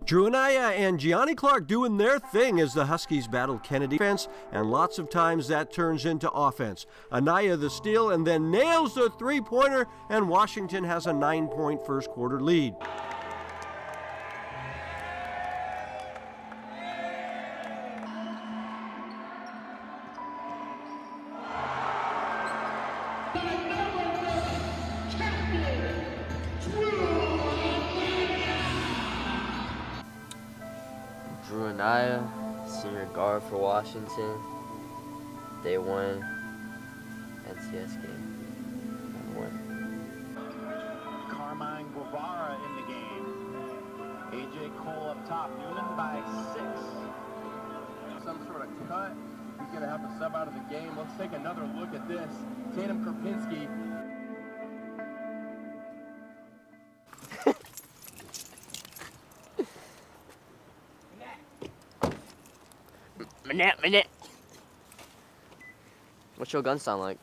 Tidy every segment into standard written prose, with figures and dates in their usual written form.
Dru Anaya and Gianni Clark doing their thing as the Huskies battle Kennedy defense, and lots of times that turns into offense. Anaya the steal and then nails the three-pointer, and Washington has a 9-point first quarter lead. Dru Anaya, senior guard for Washington. Day 1 NCS game. Carmine Guevara in the game. AJ Cole up top. Newman by 6. Some sort of cut. He's going to have to sub out of the game. Let's take another look at this. Tatum Kropinski. Minute. What's your gun sound like?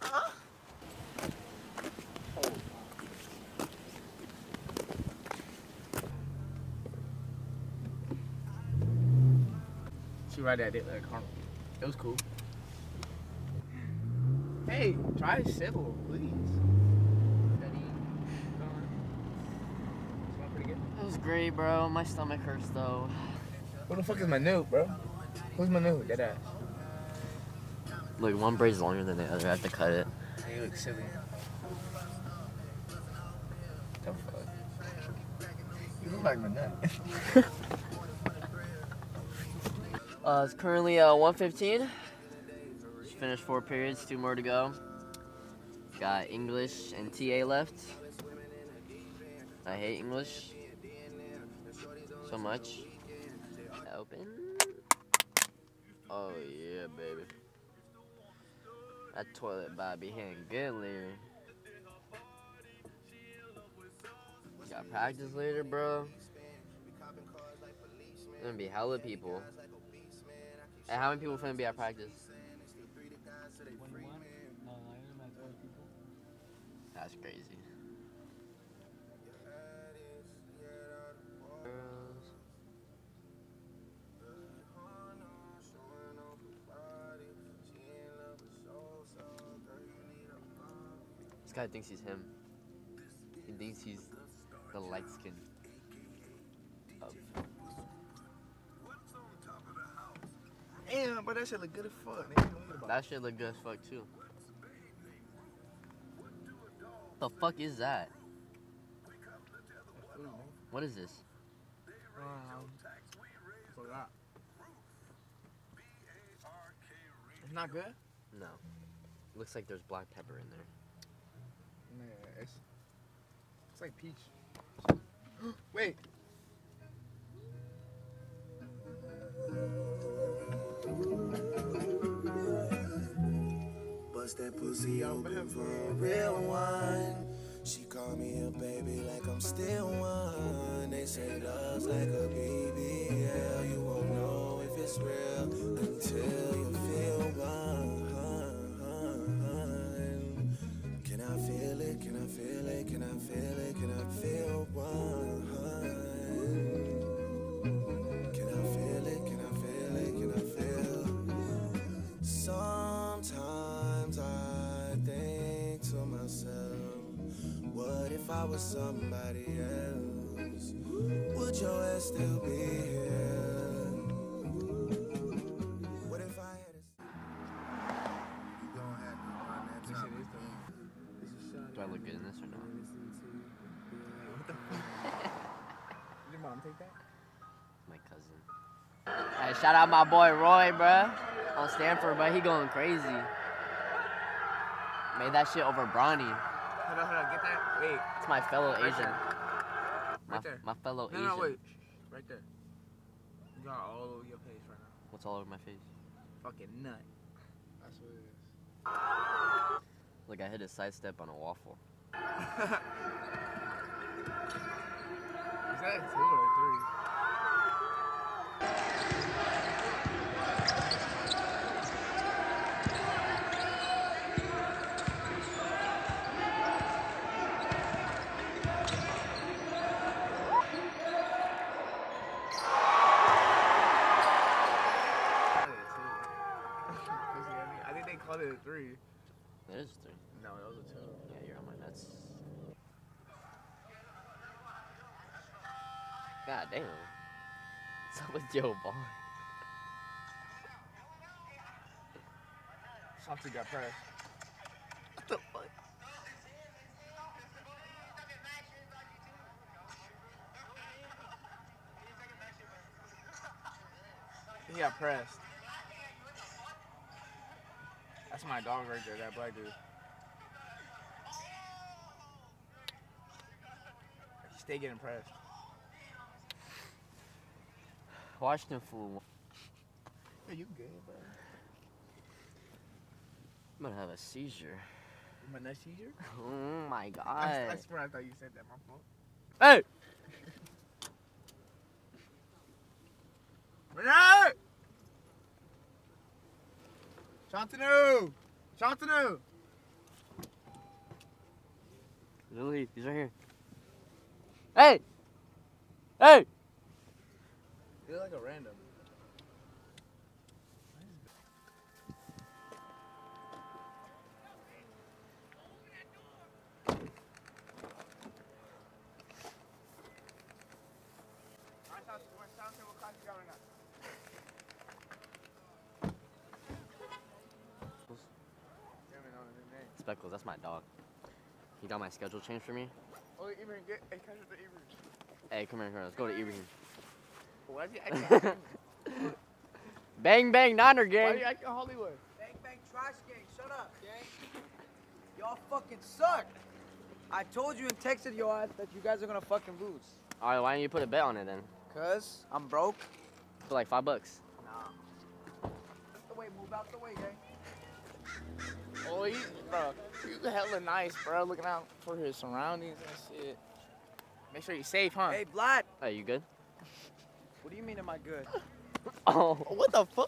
She right at it like Carmel. It was cool. Hey, try civil, please. It was great, bro. My stomach hurts though. Who the fuck is my noob, bro? Who's my noob? That ass. Look, one braid's longer than the other. I have to cut it. You look silly. The fuck? You look like my nut. It's currently 1:15. Just finished 4 periods, 2 more to go. Got English and TA left. I hate English so much. Open. Oh yeah, baby. That toilet about to be hitting good later. Got practice later, bro. There's gonna be hella people. And how many people finna be at practice? 21? No, I only met 20 people. That's crazy. This guy thinks he's him. He thinks he's the light skin of. Damn, but that shit look good as fuck. That shit look good as fuck too. The fuck is that? What is this? Forgot. It's not good? No. Looks like there's black pepper in there. Yeah, it's like peach. Wait. Bust that pussy open for a real one. She call me a baby like I'm still one. They say love's like a BBL. You won't know if it's real until you feel one. Can I feel it? Can I feel it? Can I feel it? Can I feel one? Can I feel it? Can I feel it? Can I feel? Sometimes I think to myself, what if I was somebody else? Would your ass still be here? What if I had Do I look good in this or not? What the fuck? Did your mom take that? My cousin. Hey, shout out my boy Roy, bruh. On Stanford, but he going crazy. Made that shit over Bronny. Hold on, get that. Wait. It's my fellow Right Asian. there. Right there. My fellow Asian. No, wait. Right there. You got all over your face right now. What's all over my face? Fucking nut. That's what it is. Look, I hit a sidestep on a waffle. Is that a 2 or a 3? It is 3. No, those are 2. Yeah, you're on my nuts. God damn. What's up with Joe Ball? Something got pressed. What the fuck? He got pressed. That's my dog right there, that black dude. He stay getting pressed. Washington fool. Yeah, you good, bro. I'm gonna have a seizure. My nut seizure? Oh my god. I swear I thought you said that, my fault. Hey! Renee! Shantanu! Shantanu! Lily, he's right here. Hey! Hey! You're like a random. Speckles, that's my dog. He got my schedule changed for me. Oh, Ibrahim, get a catch with the Ibrahim. Hey, come here, let's go to Ibrahim. Why is he acting? Bang, bang, Niner Why gang. are you acting Hollywood? Bang bang trash gang, shut up, gang. Y'all fucking suck. I told you and texted your ass that you guys are gonna fucking lose. Alright, why don't you put a bet on it then? Cause I'm broke. For like $5. Nah. Out the way, move out the way, gang. Oh, bro, you hella nice, bro. Looking out for his surroundings and shit. Make sure you're safe, huh? Hey, Vlad. Hey, you good? What do you mean am I good? Oh, What the fuck?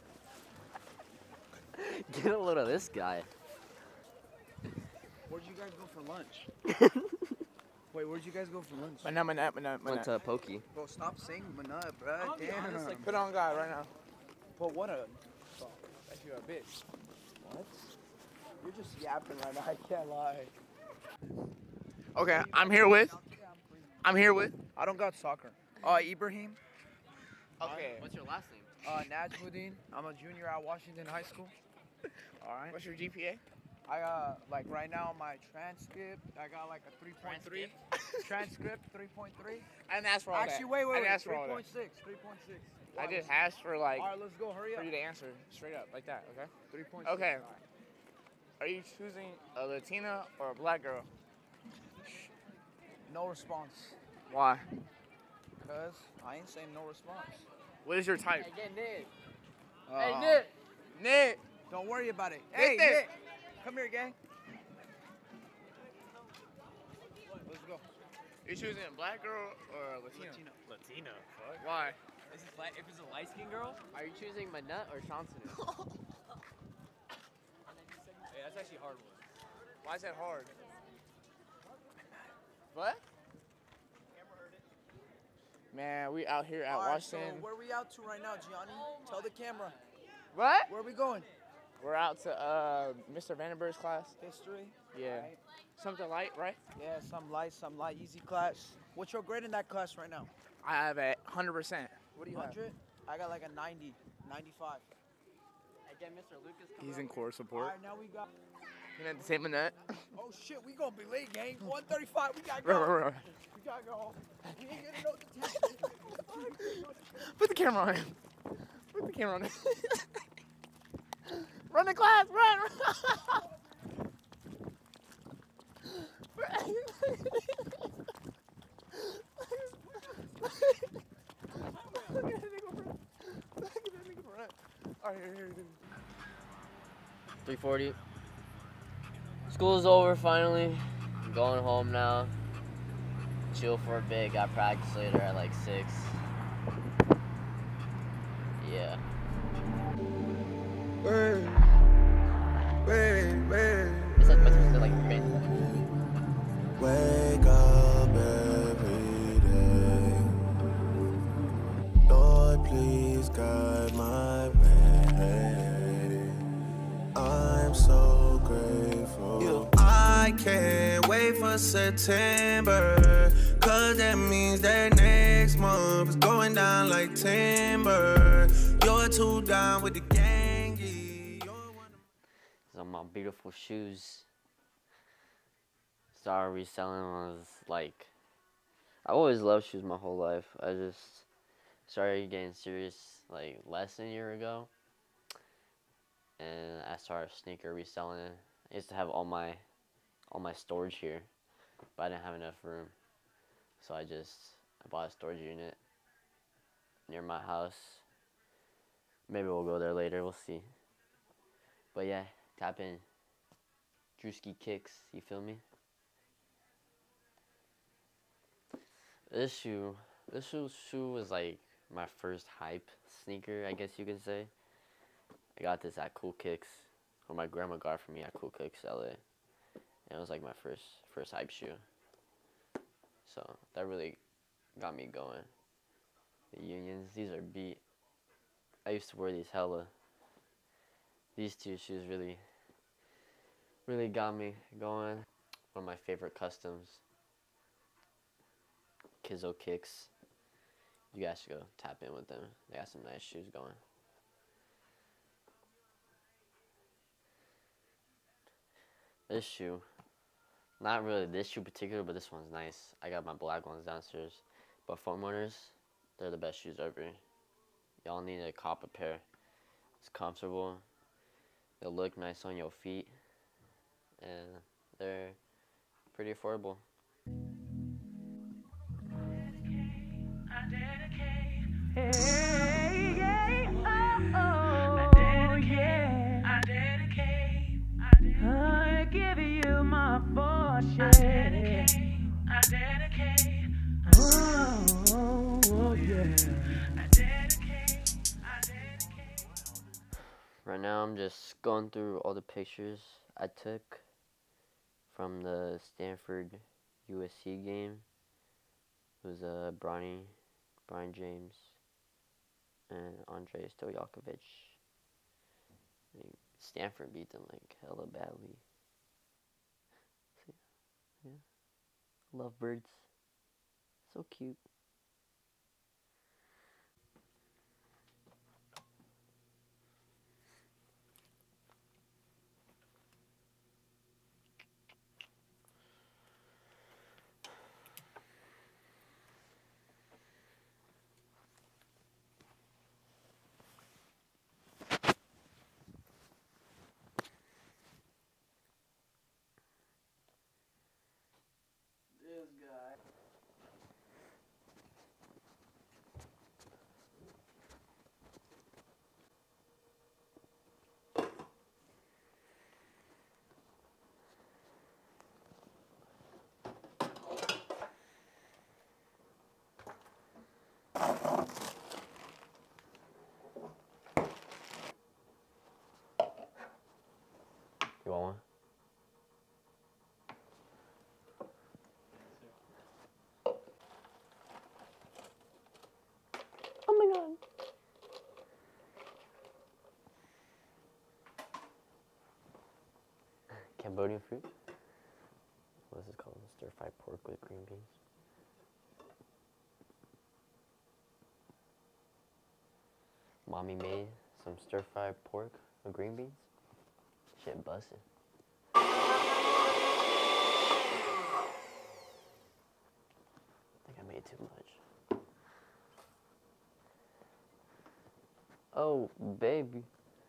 get a load of this guy. Where'd you guys go for lunch? Wait, where'd you guys go for lunch? Went to Pokey. Bro, stop saying manut, bruh. Damn. Put on God right now. But what a... That's you a bitch. What? You're just yapping right now, I can't lie. Okay, I'm here with. I don't got soccer. Ibrahim. Okay. What's your last name? Najmuddin. I'm a junior at Washington High School. All right. What's your GPA? I got, like, right now, my transcript, I got, like, a 3.3. Transcript, 3.3. I didn't ask for all that. Actually, wait, I didn't ask for all 3.6, that. 3.6. I just asked for like All right, let's go, hurry for up. you to answer straight up like that. Okay. 3.6. Okay. All right. Are you choosing a Latina or a black girl? No response. Why? Because I ain't saying no response. What is your type? Hey, get Nick. Hey, Nick. Nick. Don't worry about it. Nick, Hey, Nick. Nick. Come here, gang. Let's go. You choosing a black girl or a Latina? Latina. Why? If it's a light-skinned girl, Are you choosing Manut or Shantanu? hey, that's actually a hard one. Why is that hard? What? Man, we out here at All right, so Washington. where we out to right now, Gianni? Tell the camera. What? Where are we going? We're out to Mr. Vandenberg's class. History. Yeah. Right. Something light, right? Yeah, some light, easy class. What's your grade in that class right now? I have a 100%. What do you have? 100? I got like a 90, 95. Again, Mr. Lucas. He's in core All support. right, now we got... You meant to say Manette? Oh, shit, we gonna be late, gang. 135, we gotta go. Right. We gotta go. We ain't getting no detention. Put the camera on him. Put the camera on him. Run the class, run! Look at that nigga run. All right, here. 3:40. School's over finally. I'm going home now. Chill for a bit. Got practice later at like 6. Yeah. It's like, it's like great. Wake up every day. Lord, please guide my way. I'm so grateful can't wait for September, cause that means that next month is going down like timber. You're too down with the gang. These are my beautiful shoes. Started reselling was like, I always loved shoes my whole life. I just started getting serious like less than a year ago, and I started sneaker reselling. I used to have all my storage here, but I didn't have enough room, so I bought a storage unit near my house. Maybe we'll go there later, we'll see. But yeah, tap in Drewski Kicks, you feel me? This shoe was like my first hype sneaker, I guess you could say. I got this at Cool Kicks, or my grandma got it for me at Cool Kicks LA. And it was like my first hype shoe. So that really got me going. The Unions, these are beat. I used to wear these hella. These two shoes really got me going. One of my favorite customs, Kizzo Kicks. You guys should go tap in with them. They got some nice shoes going. This shoe, not really this shoe particular, but this one's nice. I got my black ones downstairs. But foam runners, they're the best shoes ever. Y'all need to cop a pair. It's comfortable. They'll look nice on your feet, and they're pretty affordable. I give you my fortune. I dedicate. Oh, yeah. I dedicate. Right now I'm just going through all the pictures I took from the Stanford USC game. It was Brian James and Andrei Stojakovic. Stanford beat them like hella badly. So, yeah. Lovebirds. So cute. You want one? Oh my god. Cambodian fruit? What is this called? Stir-fried pork with green beans. Mommy made some stir-fried pork with green beans. Shit busted. I think I made too much. Oh, baby.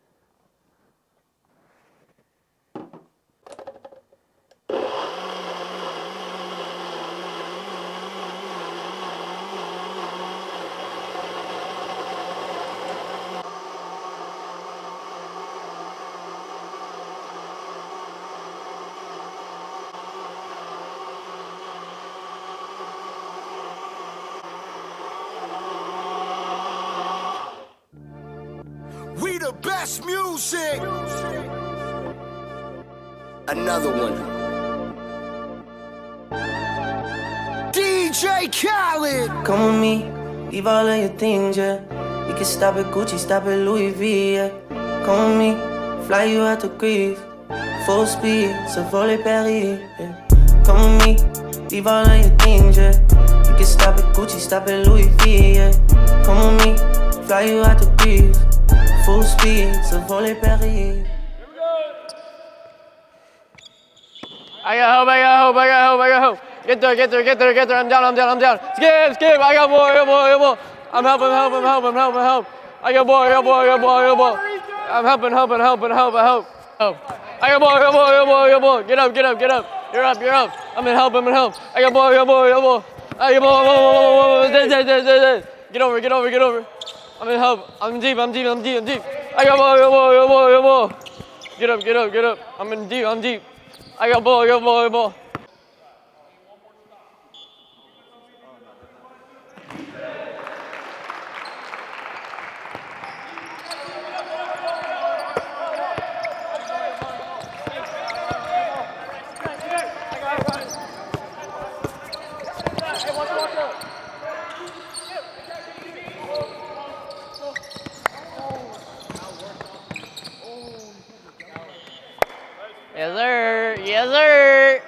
We the best music. Another one. DJ Khaled. Come with me, leave all of your things, yeah. We can stop at Gucci, stop at Louis V, yeah. Come with me, fly you out to Greece. full speed, ça vaut les périls. Yeah. Come with me, leave all of your things, yeah. You can stop at Gucci, stop at Louis V, yeah. Come with me, fly you out the breeze. Full speed, ça vaut les périls. I got hope. Get there. I'm down. Skip. I got more. I'm helping. I got more. I'm helping. I got more. Get up. You're up. I'm in help. I got more. Get over. I'm in help. I'm deep. I got more. Get up. I'm deep. I got ball. Yes, sir.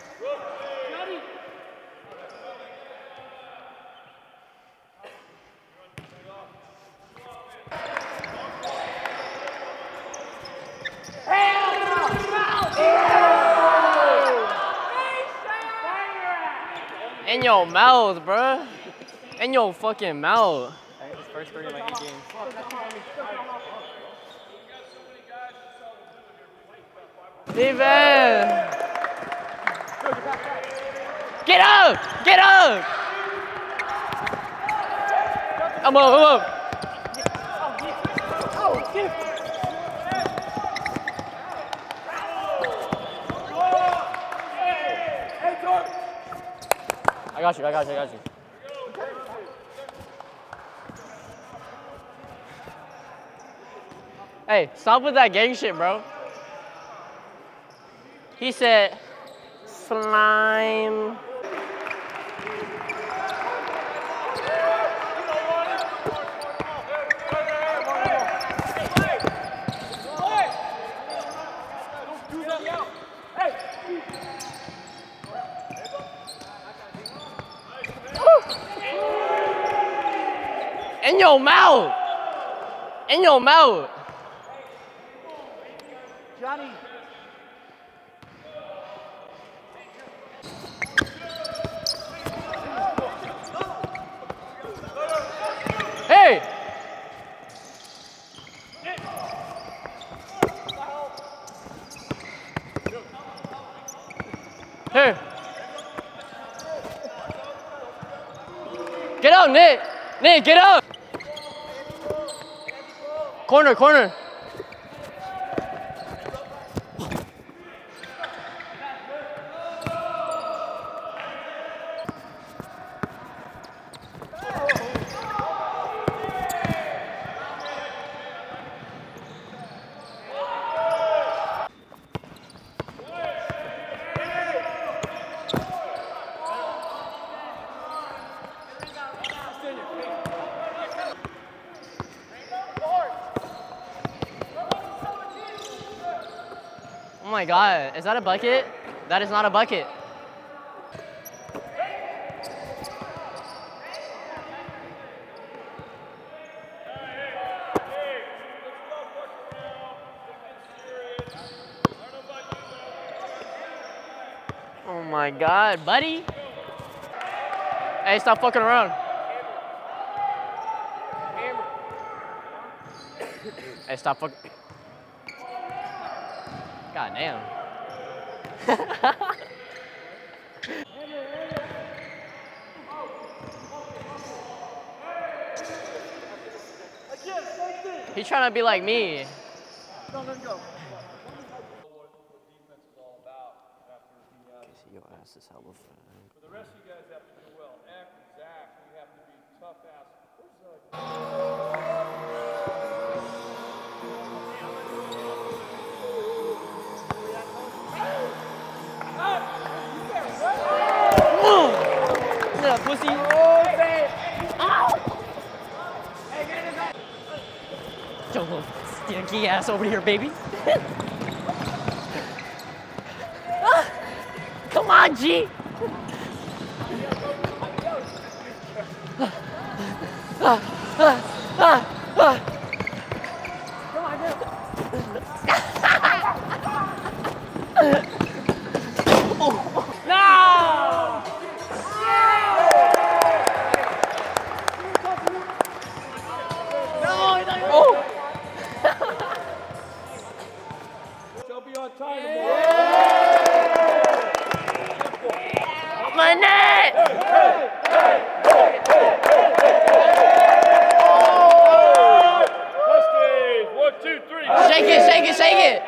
In your mouth, bruh. In your fucking mouth. His first 30 like 8 games. Steven! Get up! Come on. I got you. Hey, stop with that gang shit, bro. He said, slime. In your mouth. Johnny. Hey! Hey! Get up, Nick! Nick, get up! Corner. Oh my God, is that a bucket? That is not a bucket. Oh my God, buddy. Hey, stop fucking around. Hey, stop fucking. God damn. He's trying to be like me. Go. Your ass is hella fat. For the rest of you guys have to do well. Eck, Zach, you have to be tough ass. Yeah, pussy. Yo, little stinky ass over here, baby. Come on, G. She'll be on time. My net! One, two, three. Shake it, shake it, shake it!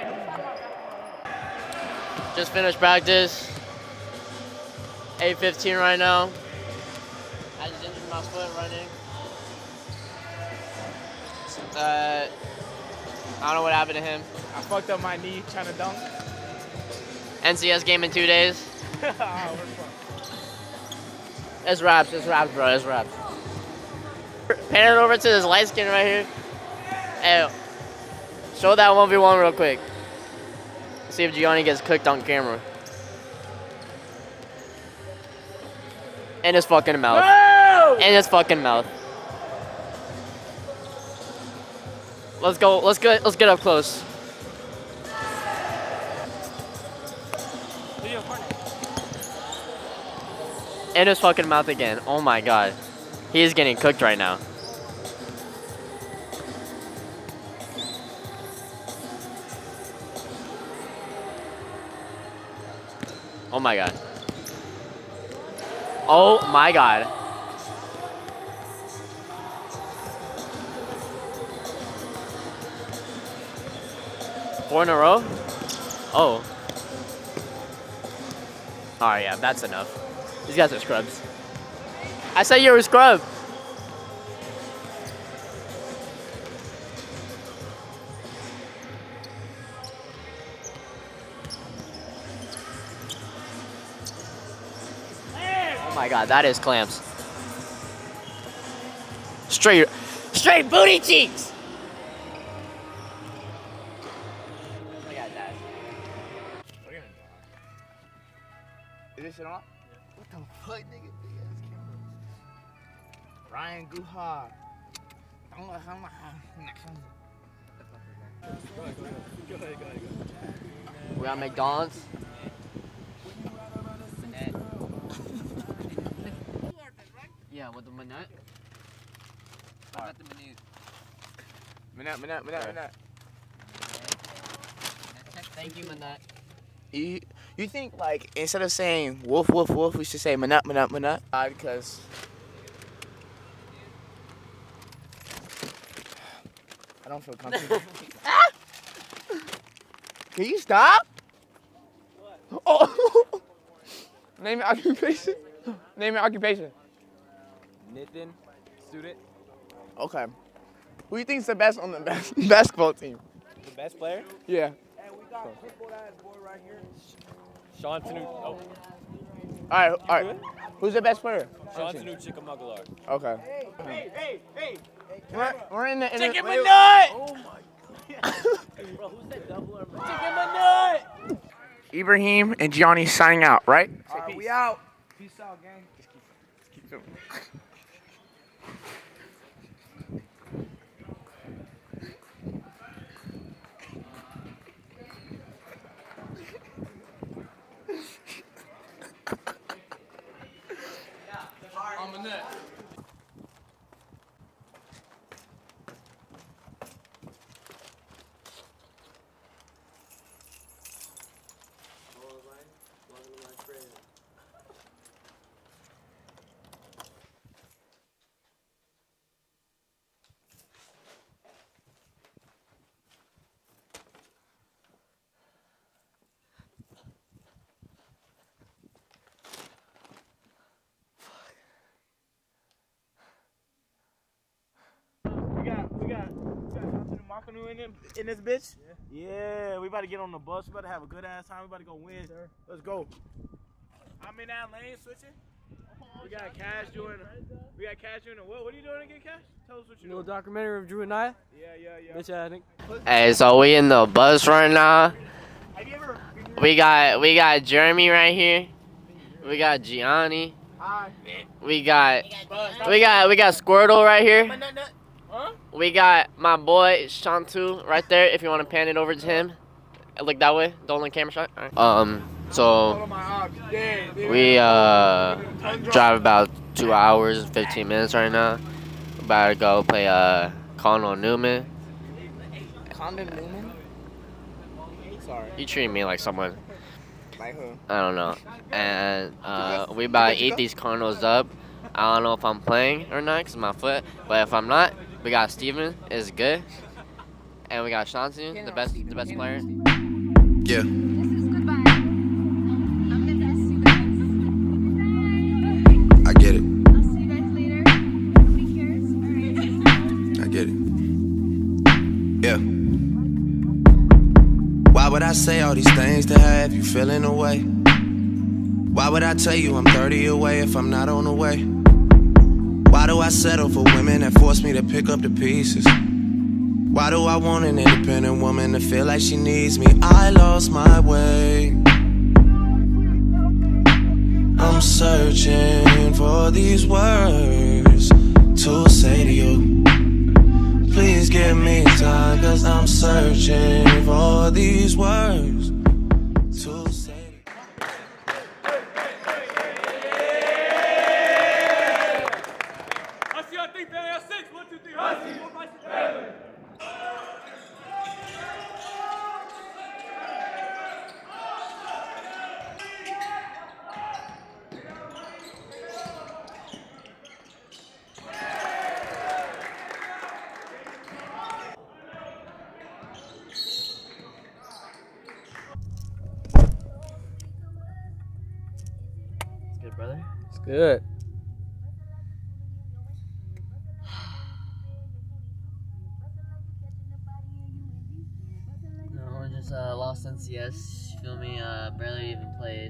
Just finished practice. 8:15 right now. I just injured my foot running. I don't know what happened to him. I fucked up my knee trying to dunk. NCS game in 2 days. It's raps, bro, it's raps. Pan it over to this light skin right here. Hey, show that 1v1 real quick. See if Gianni gets cooked on camera. In his fucking mouth. No! In his fucking mouth. Let's go, let's get up close. In his fucking mouth again. Oh my god. He is getting cooked right now. Oh my god. Oh my god. Four in a row? Oh. Alright, yeah, that's enough. These guys are scrubs. I said you're a scrub. Oh my god, that is clamps. Straight booty cheeks. Look at that. Is this shit on? What the fuck, nigga? Big ass camera. Ryan Guha. Go ahead. We got McDonald's. Yeah, with the manette. I got the manette. Minute. Thank you, manette. You think, like, instead of saying woof, woof, woof, we should say minute? Because I don't feel comfortable. Can you stop? What? Oh. Name your occupation. Nathan, student. Okay. Who do you think is the best on the basketball team? The best player? Yeah. Hey, we got crippled ass boy right here. Sean Tanu. Oh, All right. Who's the best player? Sean Tanu Chickamauga. Okay. Hey. We're in the Chicken wait, nut! Oh my Bro, who's that double or chicken nut? Ibrahim and Gianni signing out, right? All right, we out. Peace out, gang. Keep filming. I'm a nut. We got Makanu in this bitch. Yeah, we about to get on the bus. We about to have a good ass time. We about to go win. Let's go. I'm in that lane switching. We got Cash doing. What are you doing again, Cash? Tell us what you're doing. Documentary of Dru Anaya. Yeah. Bitch, I think. Hey, so we in the bus right now. We got Jeremy right here. We got Gianni. Hi. We got Squirtle right here. Huh? We got my boy Shantu right there. If you want to pan it over to him, look that way. Don't look camera shot. All right. So we drive about 2 hours and 15 minutes right now. About to go play Colonel Newman. Condon Newman? Sorry. You treat me like someone. Like who? I don't know. And we about to eat these Cardinals up. I don't know if I'm playing or not because of my foot. But if I'm not, we got Steven is good. And we got Shantu, the best player. Yeah. I get it. I get it. Yeah. Why would I say all these things to have you feeling away? Why would I tell you I'm 30 away if I'm not on the way? Why do I settle for women that force me to pick up the pieces? Why do I want an independent woman to feel like she needs me? I lost my way. I'm searching for these words to say to you. Please give me time, cause I'm searching for these words to say. Good, brother. It's good. No, we just lost NCS. You feel me? Barely even played.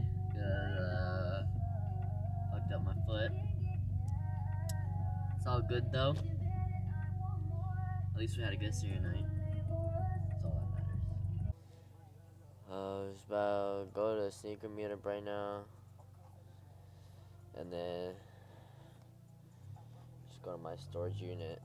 Fucked up my foot. It's all good though. At least we had a good Syria night. That's all that matters. Just about go to the sneaker meetup right now. And then just go to my storage unit.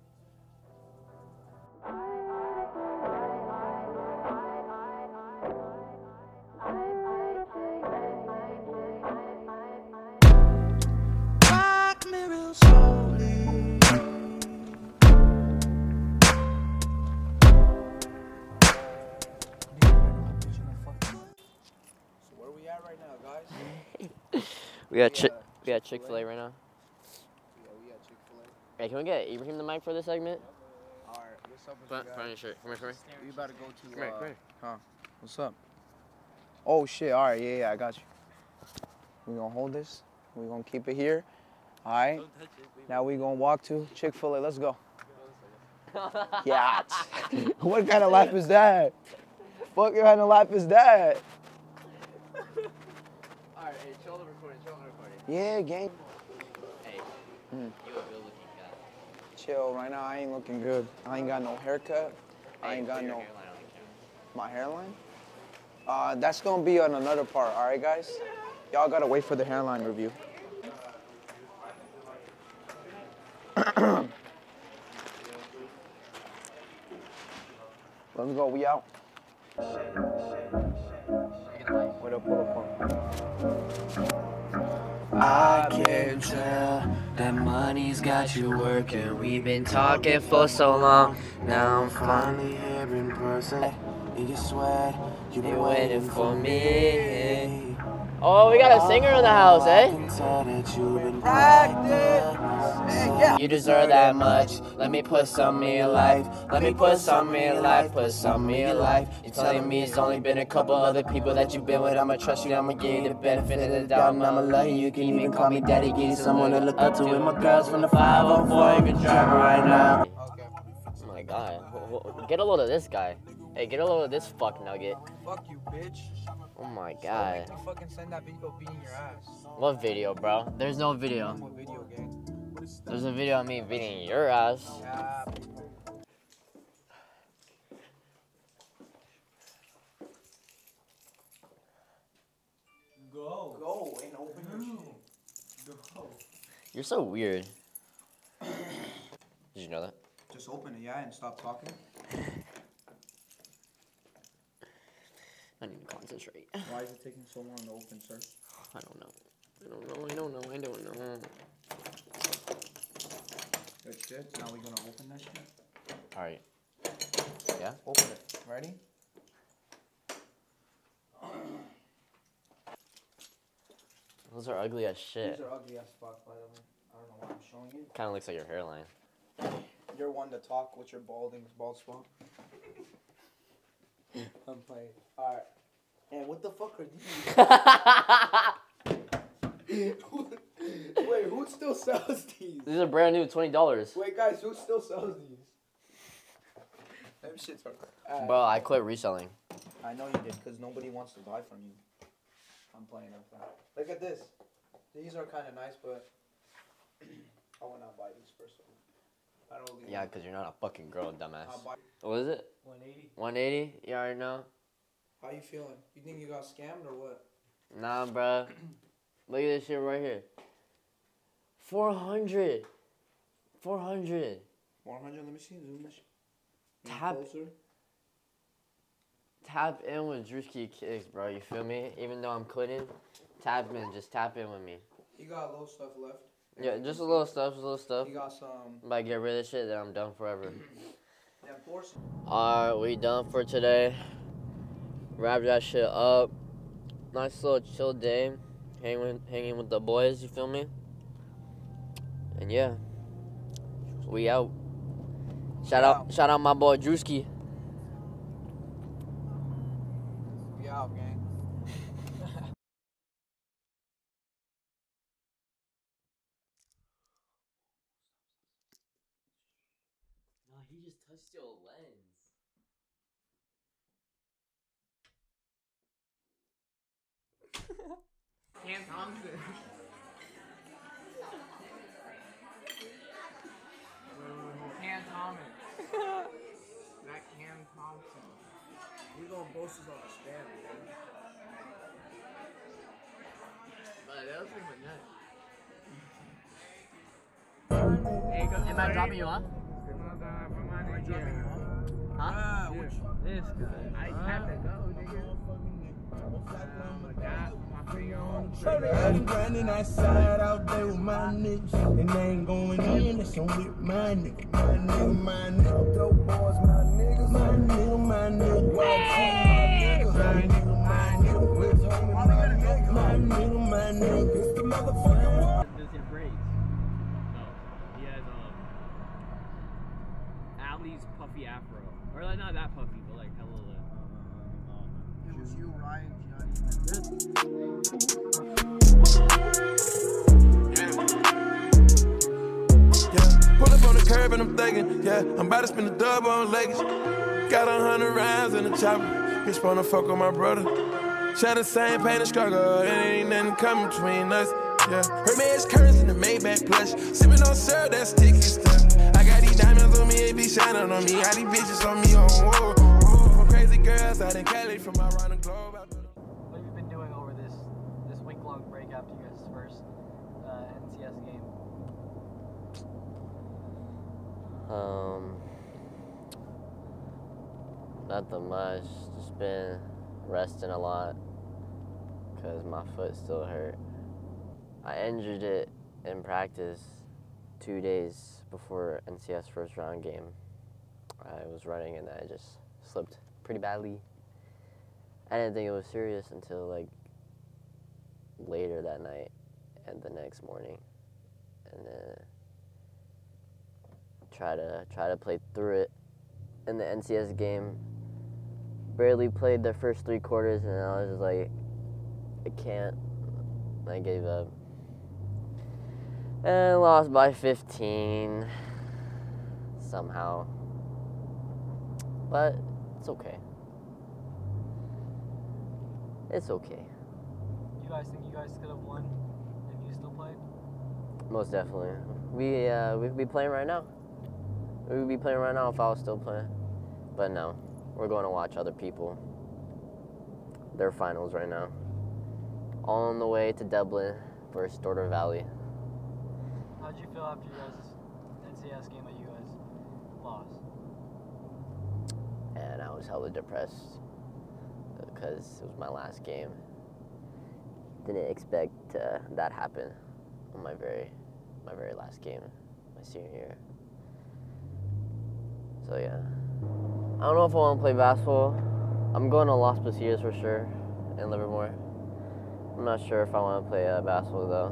Rock me real slowly. So where are we at right now, guys? We got Chick-fil-A right now. Yeah, we at Chick-fil-A. Hey, can we get Ibrahim the mic for this segment? Alright, what's up with Put you on guys? your shirt. Come here. We about to go to, Come here. huh? What's up? Oh shit, alright, yeah, I got you. We gonna hold this. We gonna keep it here. Alright? Now we gonna walk to Chick-fil-A. Let's go. Yeah. What kind of laugh is that? What kind of laugh is that? Alright, hey, chill the recording. Yeah, gang. Hey, you a good looking guy. Chill, right now I ain't looking good. I ain't got no haircut. I ain't got no... My hairline? That's gonna be on another part, alright guys? Y'all gotta wait for the hairline review. Let's go, we out. Where the pull up on? I can tell that money's got you working. We've been talking for so long. Now I'm finally here in person. You swear you've been waiting for me. Oh, we got a singer in the house, eh? You deserve that much. Let me put some in your life. Let me put some in your life. Put some in your life. You're telling me it's only been a couple other people that you've been with. I'ma trust you. I'ma give you the benefit of the doubt. And I'ma love you. You can even call me daddy. Give you someone to look up to. And my girls from the 504. You can drive her right now. Oh my god. Get a load of this guy. Hey, get a load of this fuck nugget. Fuck you, bitch. Oh my god. Don't make me fucking send that video beating your ass. What video, bro? There's no video. What video, gang? There's a video of me beating your ass. Yeah. Go. Go and open your shit. Go. You're so weird. Did you know that? Just open it, yeah, and stop talking. I need to concentrate. Why is it taking so long to open, sir? I don't know. I don't know. Good shit. Now we're gonna open that shit. Alright. Yeah? Open it. Ready? Those are ugly as shit. These are ugly as fuck, by the way. I don't know why I'm showing you. Kinda looks like your hairline. You're one to talk with your bald spot. I'm playing. Alright. And what the fuck are these? Wait, who still sells these? These are brand new, $20. Wait, guys, who still sells these? Them shits are... Bro, I quit reselling. I know you did, because nobody wants to buy from you. I'm playing with that. Look at this. These are kind of nice, but I will not buy these first of all. I don't really Yeah, because you're not a fucking girl, dumbass. I'll buy. What is it? 180. 180? You already know? How you feeling? You think you got scammed or what? Nah, bruh. Look at this shit right here. 400. 400. 400, let me see. Zoom this. Tap in with Drewski Kicks, bro. You feel me? Even though I'm quitting, tap in. Just tap in with me. You got a little stuff left. Yeah, just a little stuff, You got some. If I get rid of this shit, then I'm done forever. Yeah, of course. Alright, we done for today. Wrap that shit up. Nice little chill day. Hanging with the boys, you feel me? And yeah. We out. Shout out my boy Drewski. We out, gang. No, he just touched your lens. Cam Thompson. Cam Thomas. That Cam Thompson. We gonna boast us on the spam, man. But that was pretty nuts. Am I dropping you off? Huh? This guy. I have to go, nigga. I be grinding outside out there with my niggas. And they ain't going in, it's on with my nigga. My nigga, dope boys, my niggas. My nigga. My nigga. It's the motherfucking one. Does he have braids? No. He has, Allie's puffy afro. Or, like, not that puffy, but, like, hella, It was you, Ryan, Yeah, pull up on the curb and I'm thinking, yeah, I'm about to spin a dub on Lakers. Got 100 rounds in the chopper. Bitch wanna fuck with my brother. Share the same pain and struggle, and ain't nothing coming between us. Yeah, her man's curtains in the Maybach plush. Sipping on syrup, that sticky stuff. I got these diamonds on me, they be shining on me. Got these bitches on me, oh, from crazy girls out in Cali, from around the globe. What have you been doing over this week-long break after you guys' first NCS game? Nothing much. Just been resting a lot because my foot still hurt. I injured it in practice 2 days before NCS first round game. I was running and I just slipped pretty badly. I didn't think it was serious until like later that night and the next morning, and then try to play through it. In the NCS game, barely played the first 3 quarters, and I was just like, I can't. I gave up and lost by 15 somehow, but it's okay. It's okay. You guys think you guys could have won if you still played? Most definitely. We'd be playing right now. We would be playing right now if I was still playing. But no, we're going to watch other people. Their finals right now. on the way to Dublin versus Dorter Valley. How'd you feel after your guys' NCS game that you guys lost? And I was hella depressed because it was my last game. Didn't expect that happen on my very last game, my senior year. So yeah, I don't know if I want to play basketball. I'm going to Las Placitas for sure in Livermore. I'm not sure if I want to play basketball though.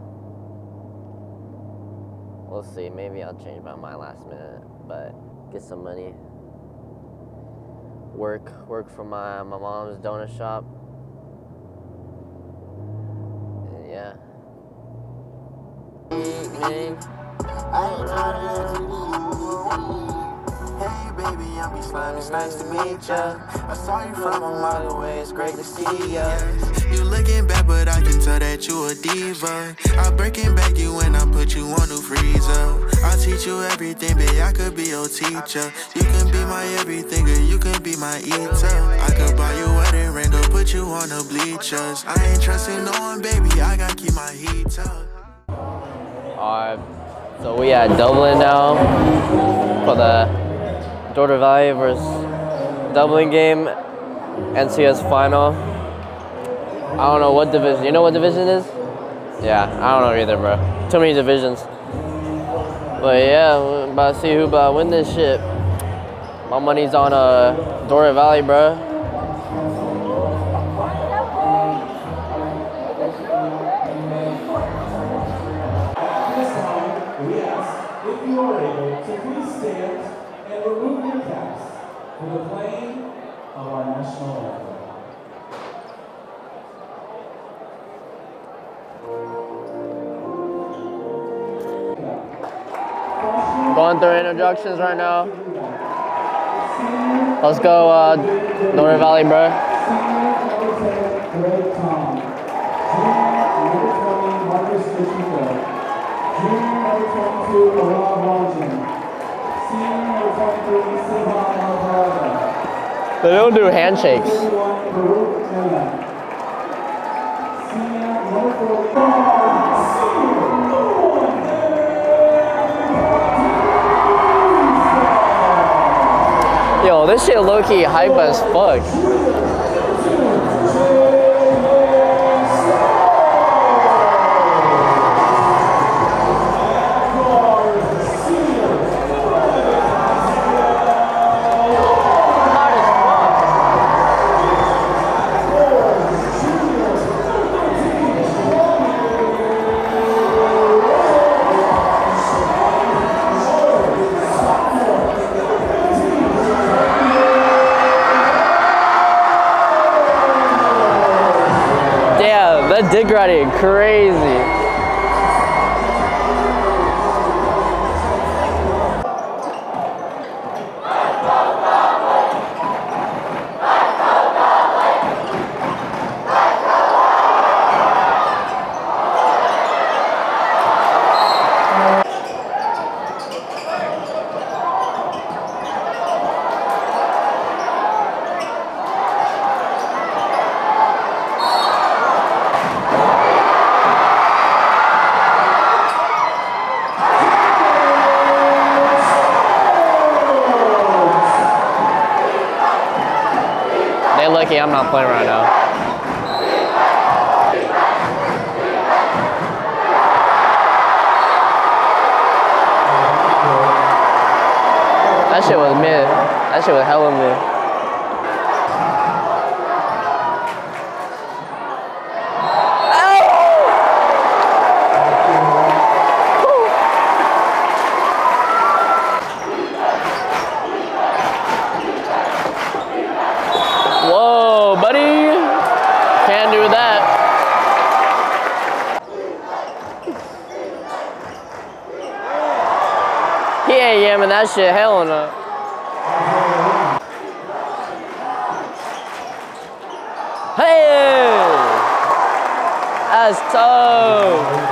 We'll see. Maybe I'll change my mind last minute, but get some money. Work for my mom's donut shop. And yeah. Hey baby, I'm be slime, it's nice to meet ya. I saw you from a mile away, it's great to see ya. You looking bad, but I can tell that you a diva. I'll break it back you when I put you on the freezer. I'll teach you everything, babe, I could be your teacher. You can be my everything, girl, you can be my eater. I could buy you a wedding ring, or put you on the bleachers. I ain't trusting no one, baby, I gotta keep my heat up. Alright, so we at Dublin now for the Dorter Valley versus Dublin game, NCS final. I don't know what division. You know what division is? Yeah, I don't know either, bro. Too many divisions. But yeah, we're about to see who about win this shit. My money's on Dorter Valley, bro. We ask if you are able to please stand and remove your caps for the playing of our national anthem. Going through introductions right now. Let's go, Dorter Valley, bro. They don't do handshakes. Yo, this shit low-key hype as fuck. That dick riding crazy. Lucky I'm not playing right now. That shit was mid. That shit was hella mid. Whoa, buddy. Can't do that. He ain't yamming that shit, hell no. Hey! That's tough.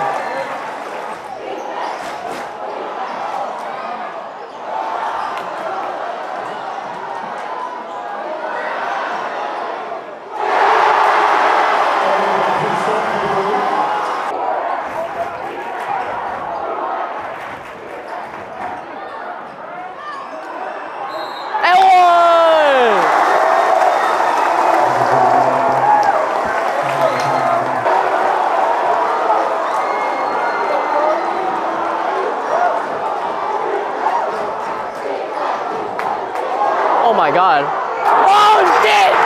Oh my god. Oh shit!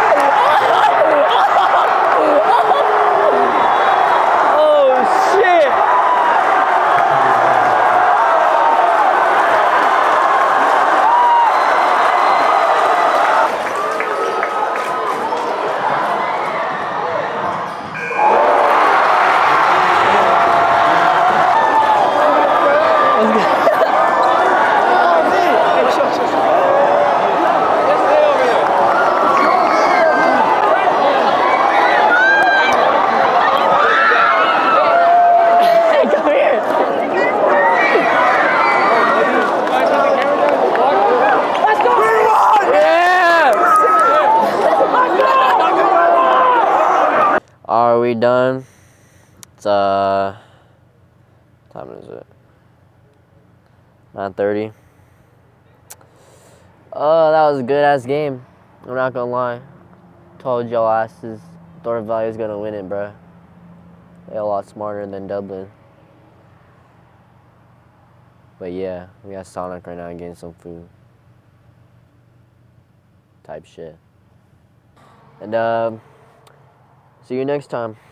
Oh shit! Are we done? It's time is it? 9:30. Oh, that was a good ass game. I'm not gonna lie. Told y'all asses Thor Valley is gonna win it, bruh. They're a lot smarter than Dublin. But yeah, we got Sonic right now getting some food. Type shit. And see you next time.